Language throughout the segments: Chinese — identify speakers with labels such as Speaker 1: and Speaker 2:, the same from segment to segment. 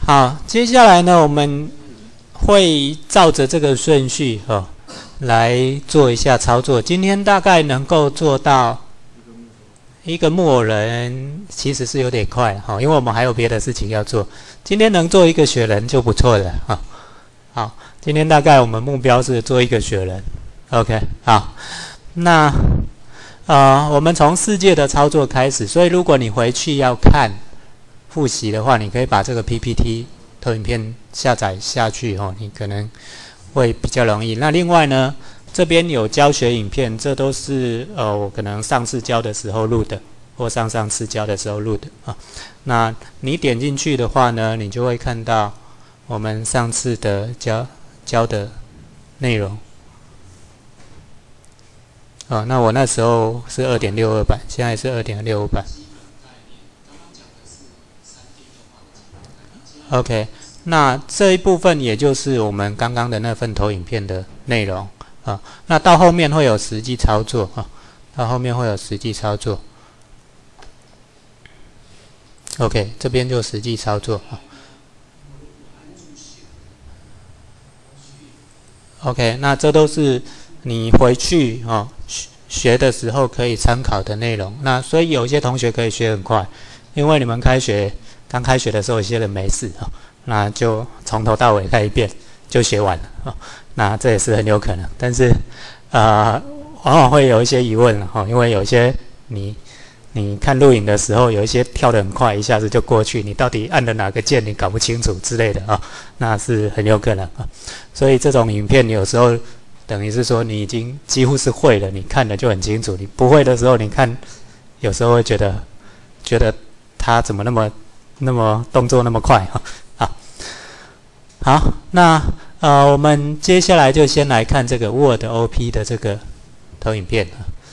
Speaker 1: 好，接下来呢，我们会照着这个顺序来做一下操作。今天大概能够做到一个木偶人，其实是有点快因为我们还有别的事情要做。今天能做一个雪人就不错了好，今天大概我们目标是做一个雪人。OK， 好，那我们从世界的操作开始，所以如果你回去要看复习的话，你可以把这个 PPT 投影片下载下去你可能会比较容易。那另外呢，这边有教学影片，这都是我可能上次教的时候录的，或上次教的时候录的那你点进去的话呢，你就会看到我们上次的教的内容那我那时候是 2.62 版，现在是 2.65 版。OK， 那这一部分也就是我们刚刚的那份投影片的内容那到后面会有实际操作到后面会有实际操作。OK， 这边就实际操作OK， 那这都是你回去学的时候可以参考的内容。那所以有些同学可以学很快，因为你们刚开学的时候，有些人没事那就从头到尾看一遍就学完了那这也是很有可能，但是往往会有一些疑问因为有些你看录影的时候，有一些跳得很快，一下子就过去，你到底按了哪个键你搞不清楚之类的那是很有可能所以这种影片有时候等于是说你已经几乎是会了，你看了就很清楚。你不会的时候，你看有时候会觉得他怎么那么动作那么快好，那我们接下来就先来看这个 Word OP 的这个投影片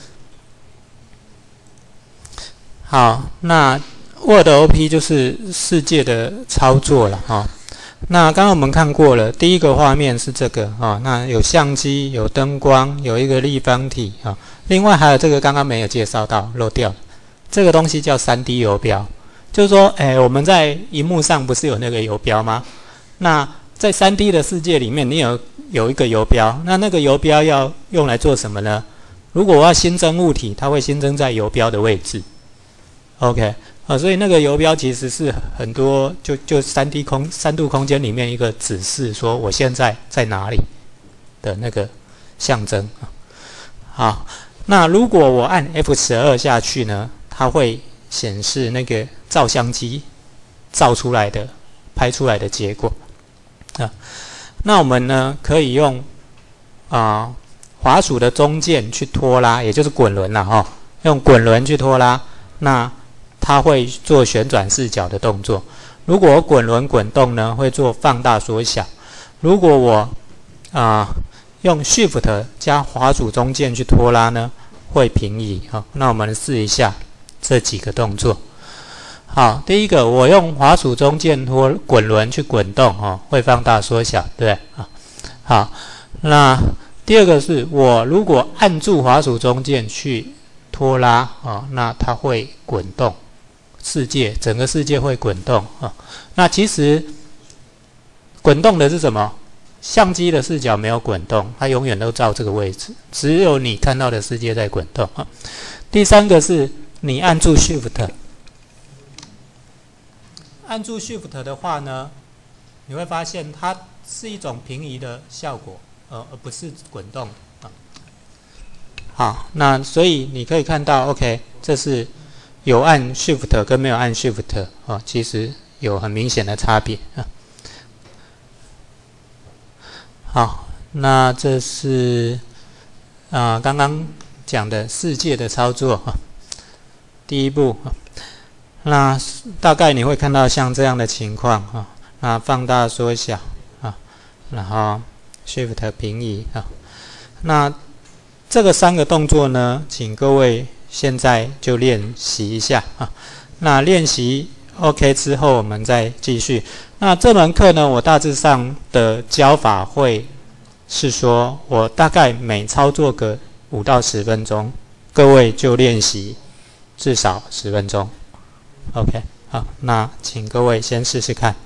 Speaker 1: 好，那 Word OP 就是世界的操作了那刚刚我们看过了，第一个画面是这个那有相机，有灯光，有一个立方体另外还有这个刚刚没有介绍到，漏掉了，这个东西叫 3D 游标。就是说我们在萤幕上不是有那个游标吗？那在 3D 的世界里面，你有一个游标，那个游标要用来做什么呢？如果我要新增物体，它会新增在游标的位置。OK， 所以那个游标其实是很多就三度空间里面一个指示，说我现在在哪里的那个象征好，那如果我按 F12 下去呢，它会显示那个照相机照出来的拍出来的结果那我们呢可以用滑鼠的中键去拖拉，也就是滚轮啦用滚轮去拖拉，那它会做旋转视角的动作。如果我滚轮滚动呢，会做放大缩小。如果我用 Shift 加滑鼠中键去拖拉呢，会平移那我们试一下这几个动作。好，第一个我用滑鼠中键或滚轮去滚动会放大缩小，对不对好，那第二个是我如果按住滑鼠中键去拖拉那它会滚动，整个世界会滚动那其实滚动的是什么？相机的视角没有滚动，它永远都照这个位置，只有你看到的世界在滚动第三个是你按住 Shift， 按住 Shift 的话呢，你会发现它是一种平移的效果而不是滚动好，那所以你可以看到 OK， 这是有按 Shift 跟没有按 Shift 其实有很明显的差别好，那这是刚刚讲的世界的操作第一步那大概你会看到像这样的情况那放大缩小然后 Shift 平移那这个3个动作呢，请各位现在就练习一下那练习 OK 之后，我们再继续。那这门课呢，我大致上的教法会是说，我大概每操作个5到10分钟，各位就练习至少10分钟。OK， 好，那请各位先试试看。